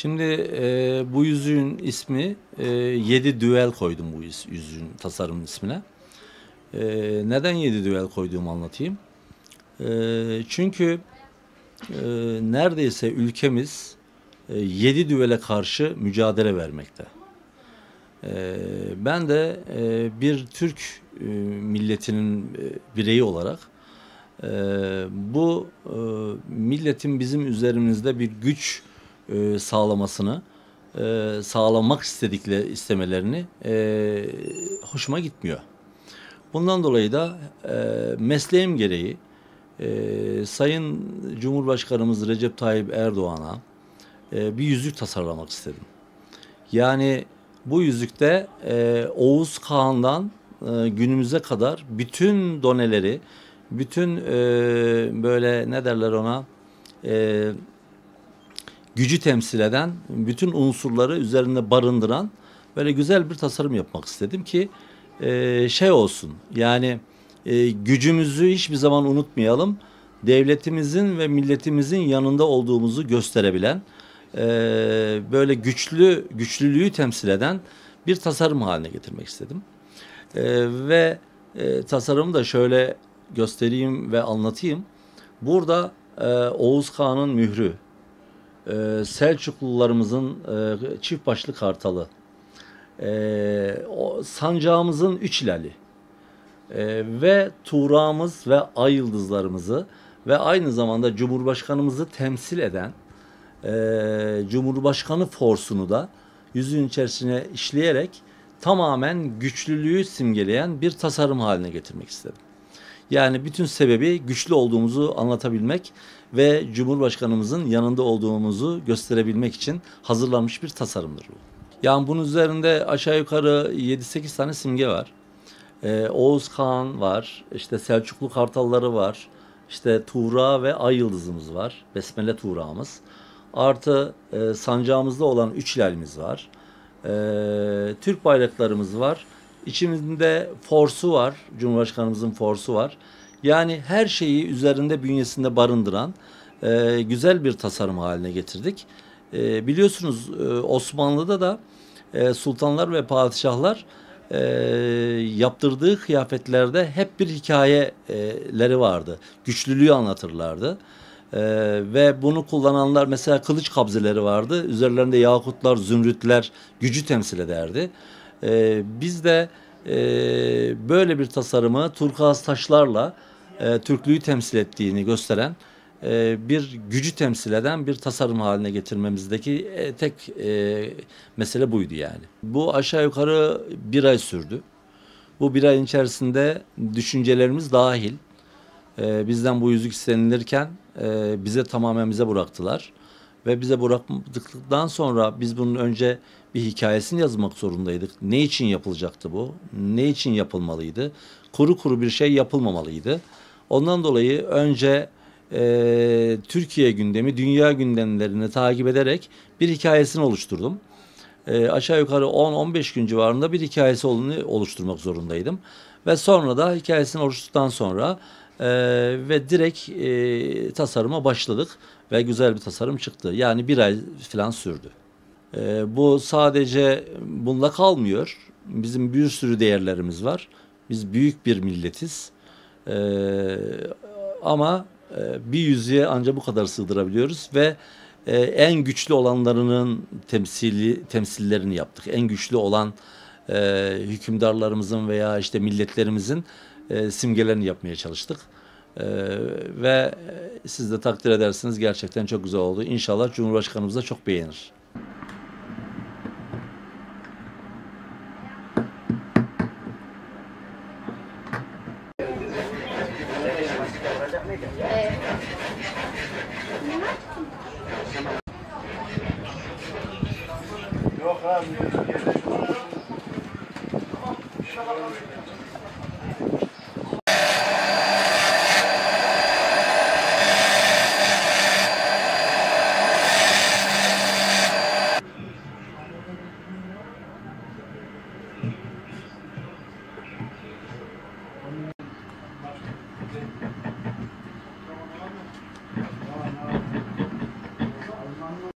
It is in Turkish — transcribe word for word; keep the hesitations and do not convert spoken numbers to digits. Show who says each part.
Speaker 1: Şimdi e, bu yüzüğün ismi e, yedi düel koydum bu yüzüğün tasarım ismine. E, neden yedi düel koyduğumu anlatayım. E, çünkü e, neredeyse ülkemiz e, yedi düvele karşı mücadele vermekte. E, ben de e, bir Türk e, milletinin e, bireyi olarak e, bu e, milletin bizim üzerimizde bir güç e, sağlamasını, e, sağlamak istedikleri istemelerini e, hoşuma gitmiyor. Bundan dolayı da e, mesleğim gereği e, Sayın Cumhurbaşkanımız Recep Tayyip Erdoğan'a e, bir yüzük tasarlamak istedim. Yani bu yüzükte e, Oğuz Kağan'dan e, günümüze kadar bütün doneleri, bütün e, böyle ne derler ona, e, gücü temsil eden bütün unsurları üzerinde barındıran böyle güzel bir tasarım yapmak istedim ki e, şey olsun, yani e, gücümüzü hiçbir zaman unutmayalım. Devletimizin ve milletimizin yanında olduğumuzu gösterebilen, e, böyle güçlü güçlülüğü temsil eden bir tasarım haline getirmek istedim. E, ve e, tasarımı da şöyle göstereyim ve anlatayım. Burada e, Oğuz Kağan'ın mührü, Ee, Selçuklularımızın e, çift başlı kartalı, e, o, sancağımızın üç hilali e, ve Tuğra'mız ve ay yıldızlarımızı ve aynı zamanda Cumhurbaşkanımızı temsil eden e, Cumhurbaşkanı forsunu da yüzüğün içerisine işleyerek tamamen güçlülüğü simgeleyen bir tasarım haline getirmek istedim. Yani bütün sebebi güçlü olduğumuzu anlatabilmek ve Cumhurbaşkanımızın yanında olduğumuzu gösterebilmek için hazırlanmış bir tasarımdır bu. Yani bunun üzerinde aşağı yukarı yedi sekiz tane simge var. Ee, Oğuz Kağan var, işte Selçuklu kartalları var, işte Tuğra ve Ay yıldızımız var, Besmele Tuğra'mız. Artı e, sancağımızda olan üç hilalimiz var. E, Türk bayraklarımız var. İçimizde forsu var, Cumhurbaşkanımızın forsu var. Yani her şeyi üzerinde bünyesinde barındıran e, güzel bir tasarım haline getirdik. E, biliyorsunuz e, Osmanlı'da da e, sultanlar ve padişahlar e, yaptırdığı kıyafetlerde hep bir hikayeleri vardı. Güçlülüğü anlatırlardı. Ee, ve bunu kullananlar mesela kılıç kabzeleri vardı. Üzerlerinde yakutlar, zümrütler gücü temsil ederdi. Ee, biz de e, böyle bir tasarımı turkuaz taşlarla e, Türklüğü temsil ettiğini gösteren e, bir gücü temsil eden bir tasarım haline getirmemizdeki e, tek e, mesele buydu yani. Bu aşağı yukarı bir ay sürdü. Bu bir ayın içerisinde düşüncelerimiz dahil e, bizden bu yüzük istenilirken e, bize tamamen bize bıraktılar. Ve bize bıraktıktan sonra biz bunun önce bir hikayesini yazmak zorundaydık. Ne için yapılacaktı bu? Ne için yapılmalıydı? Kuru kuru bir şey yapılmamalıydı. Ondan dolayı önce e, Türkiye gündemi, dünya gündemlerini takip ederek bir hikayesini oluşturdum. E, aşağı yukarı on on beş gün civarında bir hikayesi oluşturmak zorundaydım. Ve sonra da hikayesini oluşturduktan sonra e, ve direkt e, tasarıma başladık. Ve güzel bir tasarım çıktı. Yani bir ay falan sürdü. E, bu sadece bununla kalmıyor. Bizim bir sürü değerlerimiz var. Biz büyük bir milletiz. E, ama e, bir yüzüğe ancak bu kadar sığdırabiliyoruz ve e, en güçlü olanlarının temsili temsillerini yaptık. En güçlü olan e, hükümdarlarımızın veya işte milletlerimizin e, simgelerini yapmaya çalıştık. Ee, ve siz de takdir edersiniz, gerçekten çok güzel oldu. İnşallah Cumhurbaşkanımız da çok beğenir.
Speaker 2: Yok abi.